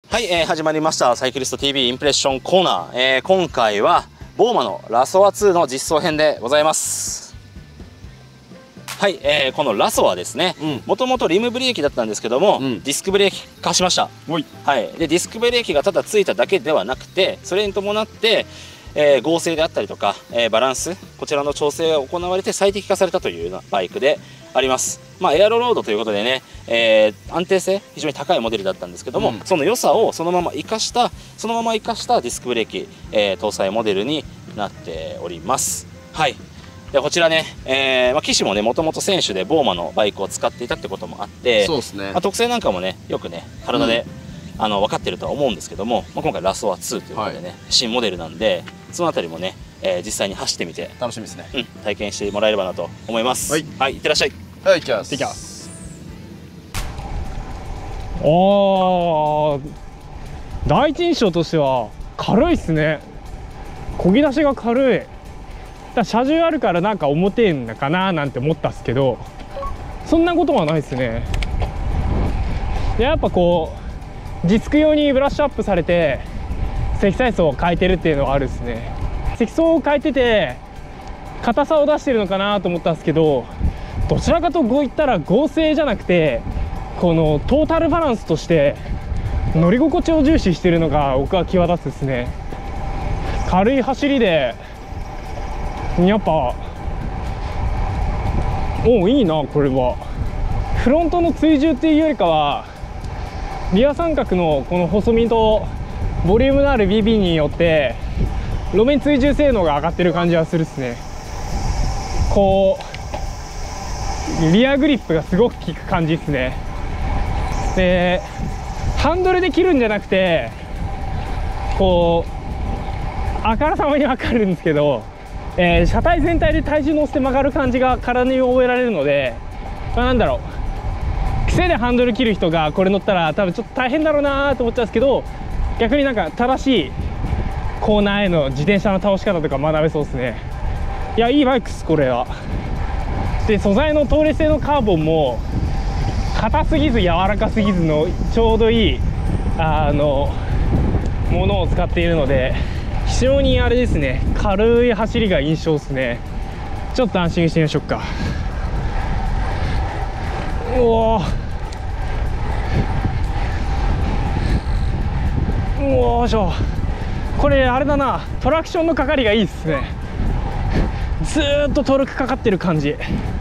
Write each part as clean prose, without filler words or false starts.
はい、始まりましたサイクリスト TV インプレッションコーナー、今回はボーマのラソア2の実装編でございます。はい、このラソはですね、もともとリムブレーキだったんですけども、ディスクブレーキ化しました。はい、でディスクブレーキがただついただけではなくて、それに伴って合成であったりとか、バランス、こちらの調整が行われて最適化されたというようなバイクであります。エアロロードということでね、安定性非常に高いモデルだったんですけども、その良さをそのまま生かしたディスクブレーキ、搭載モデルになっております。はい。でこちらね、騎士もねもともと選手でボーマのバイクを使っていたってこともあって、そうですね、特性なんかもねよくね体で、分かってるとは思うんですけども、今回ラソア2ということでね、新モデルなんでそのあたりもね、実際に走ってみて楽しみですね、 体験してもらえればなと思います。はい、いってらっしゃい。 はい、行きます。 第一印象としては軽いっすね。漕ぎ出しが軽い。車重あるからなんか重てえんだかななんて思ったっすけど、そんなことはないっすね。でやっぱこうディスク用にブラッシュアップされて積載層を変えてるっていうのはあるっすね。積層を変えてて硬さを出してるのかなと思ったんですけど、どちらかとこういったら合成じゃなくてこのトータルバランスとして乗り心地を重視しているのが僕は際立つですね。軽い走りでやっぱいいな。これはフロントの追従っていうよりかはリア三角のこの細身とボリュームのある BB によって路面追従性能が上がってる感じはするっすね。こうリアグリップがすごく効く感じですね。でハンドルで切るんじゃなくてこうあからさまに分かるんですけど、車体全体で体重乗せて曲がる感じが体に覚えられるので、なんだろう、癖でハンドル切る人がこれ乗ったら多分ちょっと大変だろうなと思っちゃうんですけど、逆になんか正しいコーナーへの自転車の倒し方とか学べそうですね。いやいいバイクっすこれは。で素材の通り性のカーボンも硬すぎず柔らかすぎずのちょうどいいものを使っているので、非常にあれですね、軽い走りが印象ですね。ちょっと安心してみましょうか。よいしょ。これあれだな、トラクションのかかりがいいですね。ずーっとトルクかかってる感じ。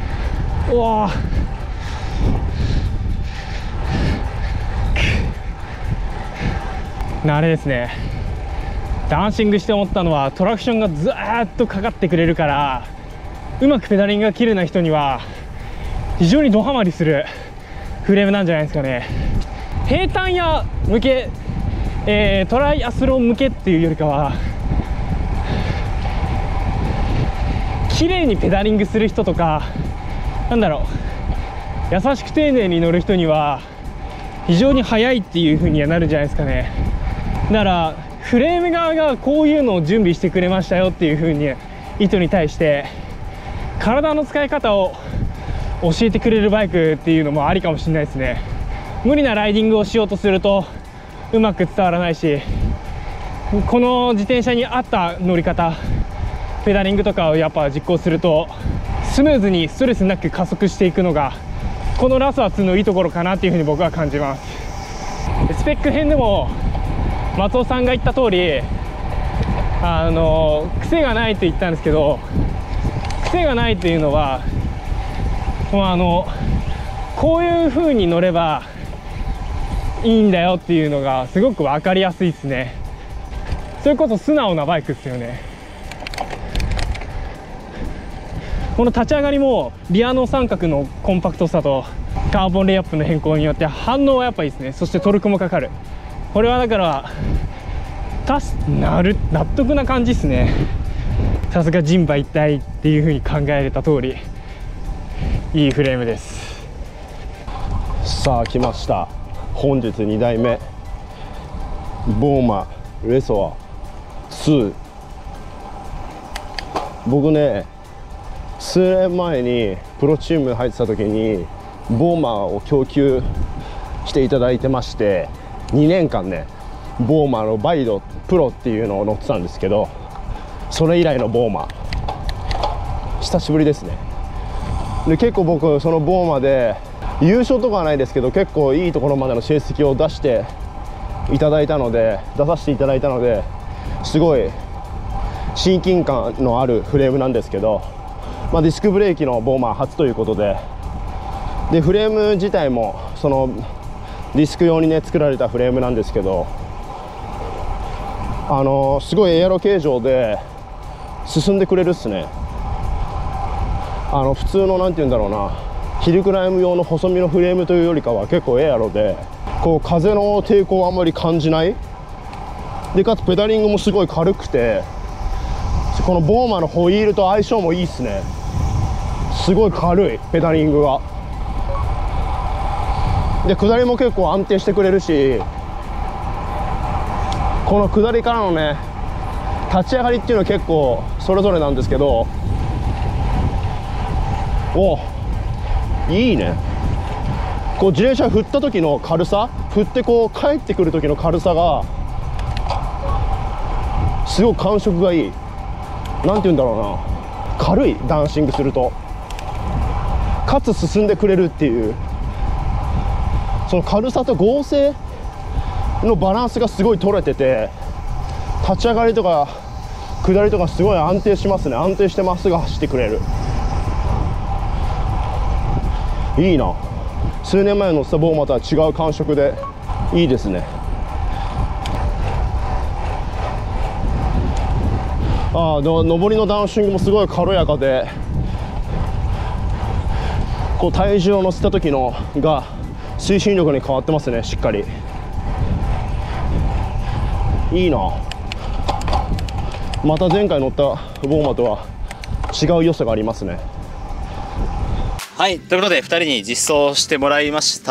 あれですね、ダンシングして思ったのはトラクションがずーっとかかってくれるから、うまくペダリングが切れない人には非常にドハマりするフレームなんじゃないですかね。平坦や向け、トライアスロン向けっていうよりかは綺麗にペダリングする人とか、なんだろう、優しく丁寧に乗る人には非常に速いっていう風にはなるんじゃないですかね。だからフレーム側がこういうのを準備してくれましたよっていう風に意図に対して体の使い方を教えてくれるバイクっていうのもありかもしれないですね。無理なライディングをしようとするとうまく伝わらないし、この自転車に合った乗り方、ペダリングとかをやっぱ実行するとスムーズにストレスなく加速していくのがこのラソア2のいいところかなっていうふうに僕は感じます。スペック編でも松尾さんが言った通り癖がないと言ったんですけど、癖がないというのはこういう風に乗ればいいんだよっていうのがすごく分かりやすいですね。それこそ素直なバイクですよね。この立ち上がりもリアの三角のコンパクトさとカーボンレイアップの変更によって反応はやっぱいいですね。そしてトルクもかかる。これはだから納得な感じですね。さすが人馬一体っていう風に考えれた通りいいフレームです。 さあ来ました、本日2台目ボーマレソア2。僕ね数年前にプロチーム入ってた時にボーマを供給していただいてまして、2年間ねボーマのバイドプロっていうのを乗ってたんですけど、それ以来のボーマ久しぶりですね。で結構僕そのボーマで優勝とかはないですけど、結構いいところまでの成績を出していただいたので、出させていただいたので、すごい親近感のあるフレームなんですけど、ディスクブレーキのボーマー初ということで、フレーム自体もそのディスク用にね作られたフレームなんですけど、すごいエアロ形状で進んでくれるっすね。普通のなんて言うんだろうな、ヒルクライム用の細身のフレームというよりかは結構エアロで、こう風の抵抗をあんまり感じないで、かつペダリングもすごい軽くて、このボーマのホイールと相性もいいっすね。すごい軽いペダリングがで、下りも結構安定してくれるし、この下りからのね立ち上がりっていうのは結構それぞれなんですけど、おいいね。こう自転車振った時の軽さ、振ってこう帰ってくる時の軽さがすごく感触がいい。なんて言うんだろうな、軽いダンシングすると、かつ進んでくれるっていう、その軽さと剛性のバランスがすごい取れてて、立ち上がりとか下りとかすごい安定しますね。安定してまっすぐ走ってくれる。いいな。数年前の乗ってたボーマとは違う感触でいいですね。上りのダウンシングもすごい軽やかで、こう体重を乗せた時のが推進力に変わってますね。しっかりいいな。また前回乗ったボーマとは違う良さがありますね。 はい、ということで2人に実装してもらいました。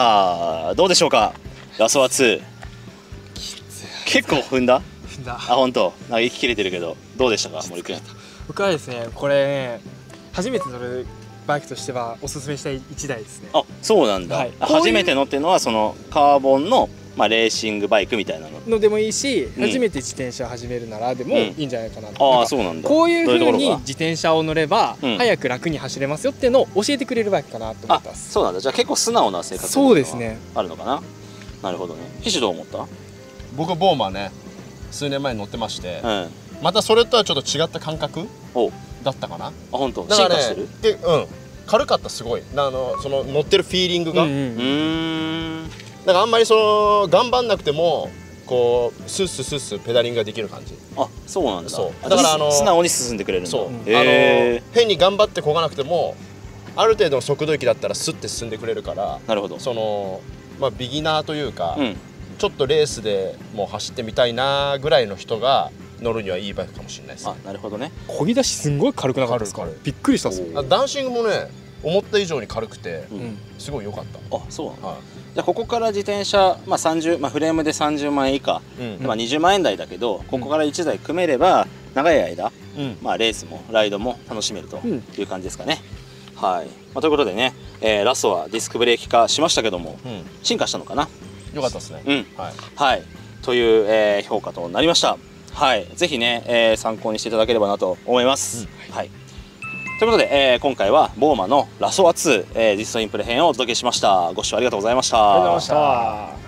どうでしょうか、ラソワ2。結構踏んだ。本当。なんか息切れてるけどどうでしたか、森君。 僕はですね、これね初めて乗るバイクとしてはおすすめしたい1台ですね。 あ、そうなんだ。はい、初めて乗ってるのはそのカーボンのレーシングバイクみたいなのでもいいし、初めて自転車を始めるならでもいいんじゃないかなと。 ああ、そうなんだ。 こういう風に自転車を乗れば早く楽に走れますよっていうのを教えてくれるバイクかなと思ってます。 そうなんだ。じゃあ結構素直な性格そうですね、 あるのかな。なるほどね。騎手どう思った？ 僕ボーマね数年前に乗ってまして、またそれとはちょっと違った感覚だったかな。 本当。進化してる？ 軽かった。すごいその乗ってるフィーリングが、だからあんまりその頑張んなくてもこうスッススッスペダリングができる感じ。 あ、そうなんだ。 そうだから素直に進んでくれるんだ。 そう変に頑張ってこがなくてもある程度の速度域だったらスッて進んでくれるから。なるほど。そのビギナーというか、ちょっとレースでもう走ってみたいなぐらいの人が乗るにはいいバイクかもしれないです。 あ、なるほどね。 漕ぎ出しすんごい軽くなかったですか？びっくりしたっす。 ダンシングもね思った以上に軽くてすごい良かった。 あ、そうなんだ。じゃあここから自転車、30、フレームで30万円以下、20万円台だけど、ここから1台組めれば長い間、レースもライドも楽しめるという感じですかね。はい。ということでね、ラストはディスクブレーキ化しましたけども、進化したのかな。 良かったですね。 はい。という評価となりました。はい。ぜひね、参考にしていただければなと思います。はい。ということで、今回はボーマのラソワ2、実装インプレ編をお届けしました。ご視聴ありがとうございました。 ありがとうございました。